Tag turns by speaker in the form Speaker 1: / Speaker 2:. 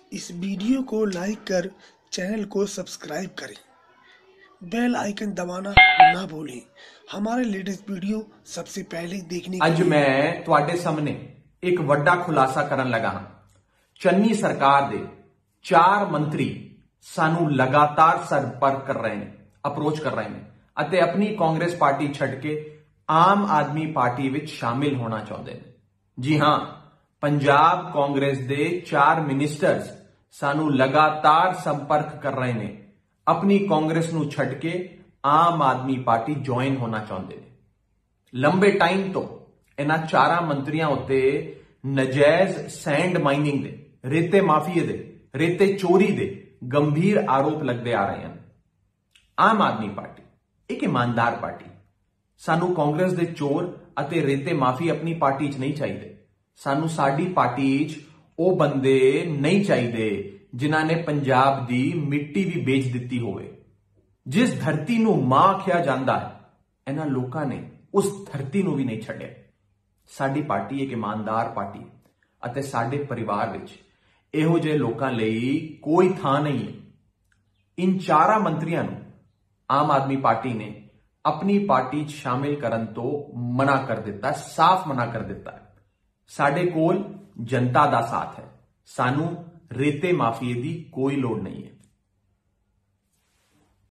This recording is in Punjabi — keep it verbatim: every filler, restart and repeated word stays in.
Speaker 1: इस वीडियो को लाइक कर चैनल को सब्सक्राइब करें, बेल आइकन दबाना ना भूलें हमारे लेटेस्ट वीडियो सबसे पहले देखने के
Speaker 2: ਅੱਜ
Speaker 1: लिए।
Speaker 2: मैं ਤੁਹਾਡੇ ਸਾਹਮਣੇ ਇੱਕ ਵੱਡਾ ਖੁਲਾਸਾ ਕਰਨ ਲੱਗਾ ਹਾਂ। ਚੰਨੀ ਸਰਕਾਰ ਦੇ ਚਾਰ ਮੰਤਰੀ ਸਾਨੂੰ ਲਗਾਤਾਰ ਸੰਪਰਕ ਕਰ ਰਹੇ ਨੇ, ਅਪਰੋਚ ਕਰ ਰਹੇ ਨੇ ਅਤੇ ਆਪਣੀ ਕਾਂਗਰਸ ਪਾਰਟੀ ਛੱਡ ਕੇ ਆਮ ਆਦਮੀ ਪਾਰਟੀ ਵਿੱਚ ਸ਼ਾਮਿਲ ਹੋਣਾ ਚਾਹੁੰਦੇ ਨੇ। ਜੀ ਹਾਂ, ਪੰਜਾਬ ਕਾਂਗਰਸ ਦੇ ਚਾਰ ਮਿਨਿਸਟਰਸ ਸਾਨੂੰ ਲਗਾਤਾਰ ਸੰਪਰਕ ਕਰ ਰਹੇ ਨੇ, ਆਪਣੀ ਕਾਂਗਰਸ ਨੂੰ ਛੱਡ ਕੇ ਆਮ ਆਦਮੀ ਪਾਰਟੀ ਜੁਆਇਨ ਹੋਣਾ ਚਾਹੁੰਦੇ ਨੇ। ਲੰਬੇ ਟਾਈਮ ਤੋਂ ਇਹਨਾਂ ਚਾਰਾਂ ਮੰਤਰੀਆਂ ਉੱਤੇ ਨਜਾਇਜ਼ ਸੈਂਡ ਮਾਈਨਿੰਗ ਦੇ, ਰੇਤੇ ਮਾਫੀਏ ਦੇ, ਰੇਤੇ ਚੋਰੀ ਦੇ ਗੰਭੀਰ ਆਰੋਪ ਲੱਗਦੇ ਆ ਰਹੇ ਹਨ। ਆਮ ਆਦਮੀ ਪਾਰਟੀ ਇੱਕ ਇਮਾਨਦਾਰ ਪਾਰਟੀ, ਸਾਨੂੰ ਕਾਂਗਰਸ ਦੇ ਚੋਰ ਅਤੇ ਰੇਤੇ ਮਾਫੀ ਆਪਣੀ ਪਾਰਟੀ 'ਚ ਨਹੀਂ ਚਾਹੀਦੇ। ਸਾਨੂੰ ਸਾਡੀ ਪਾਰਟੀ 'ਚ ਉਹ ਬੰਦੇ ਨਹੀਂ ਚਾਹੀਦੇ ਜਿਨ੍ਹਾਂ ਨੇ ਪੰਜਾਬ ਦੀ ਮਿੱਟੀ ਵੀ ਵੇਚ ਦਿੱਤੀ ਹੋਵੇ। ਜਿਸ ਧਰਤੀ ਨੂੰ ਮਾਂ ਆਖਿਆ ਜਾਂਦਾ ਹੈ, ਇਹਨਾਂ ਲੋਕਾਂ ਨੇ ਉਸ ਧਰਤੀ ਨੂੰ ਵੀ ਨਹੀਂ ਛੱਡਿਆ। ਸਾਡੀ ਪਾਰਟੀ ਇੱਕ ਇਮਾਨਦਾਰ ਪਾਰਟੀ ਹੈ ਅਤੇ ਸਾਡੇ ਪਰਿਵਾਰ ਵਿੱਚ ਇਹੋ ਜਿਹੇ ਲੋਕਾਂ ਲਈ ਕੋਈ ਥਾਂ ਨਹੀਂ ਹੈ। ਇਨ ਚਾਰਾਂ ਮੰਤਰੀਆਂ ਨੂੰ ਆਮ ਆਦਮੀ ਪਾਰਟੀ ਨੇ ਆਪਣੀ ਪਾਰਟੀ 'ਚ ਸ਼ਾਮਿਲ ਕਰਨ ਤੋਂ ਮਨਾ ਕਰ ਦਿੱਤਾ, ਸਾਫ਼ ਮਨਾ ਕਰ ਦਿੱਤਾ ਹੈ। ਸਾਡੇ ਕੋਲ ਜਨਤਾ ਦਾ ਸਾਥ ਹੈ, ਸਾਨੂੰ ਰੇਤੇ ਮਾਫੀਏ ਦੀ ਕੋਈ ਲੋੜ ਨਹੀਂ ਹੈ।